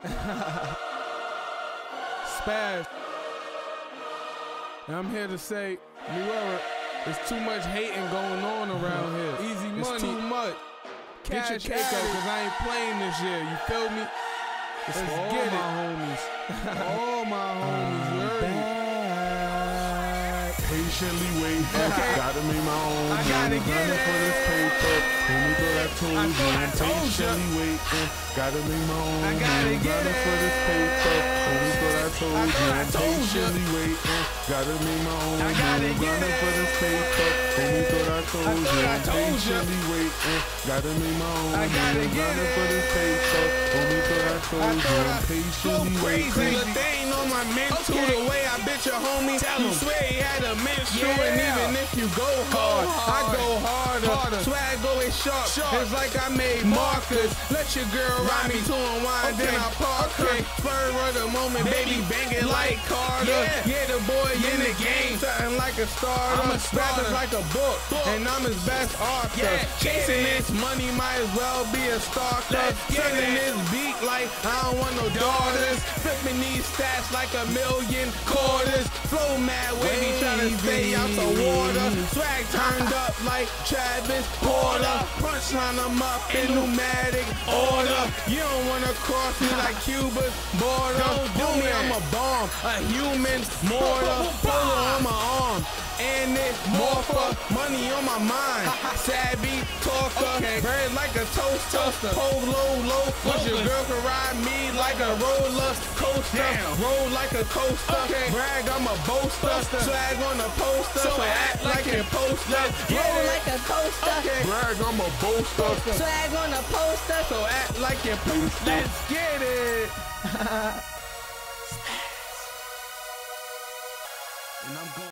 Spaz. And I'm here to say, New Era, there's too much hating going on around here. Easy money. It's too much. Get your cake up, cause I ain't playing this year. You feel me? Let's get it. My homies. All my homies, you heard me? Patiently waiting, gotta make my own. I gotta get it. For this paper, homie, thought I told you. I'm patiently waiting, gotta make my own. I gotta get it. For this paper, homie, thought I told you. I'm patiently waiting, gotta make my own. I gotta get it. For this paper, homie, thought I told you. I'm patiently waiting, gotta make my own. I gotta get it. For this paper, homie, thought I told you. I'm patiently waiting. They ain't on my mental. The way I bitch your homie, you swear he had a menstrual. And even if you go hard, I go harder. Swag always sharp. It's like I made markers. Let your girl ride me to unwind, then I park her. Spur of the moment, baby, bang it like Carter. Yeah, the boy in the game, something like a starter. I'm a rapper's like a book, and I'm his best author. Chasing this money, might as well be a stalker. Selling this beat like I don't want no daughters. Flipping these stats like a million quarters. Flow mad wavy, trying to stay out the water. Swag turned up like Travis Porter. Punchline them up in pneumatic order. You don't wanna cross me like Cuba's border. Do me, I'm a bomb, a human mortar. Polo on my arm, and it morpher. Money on my mind, savvy talker. Bread like a toaster. Polo low, but your girl can ride me like a roller coaster. Roll like a coaster. Brag, I'm a boaster. Swag on the poster, so act like it poster. Roll like a coaster. Brag, I'm a boaster. Swag on a poster, so act like it poster. Let's get it. And I'm going.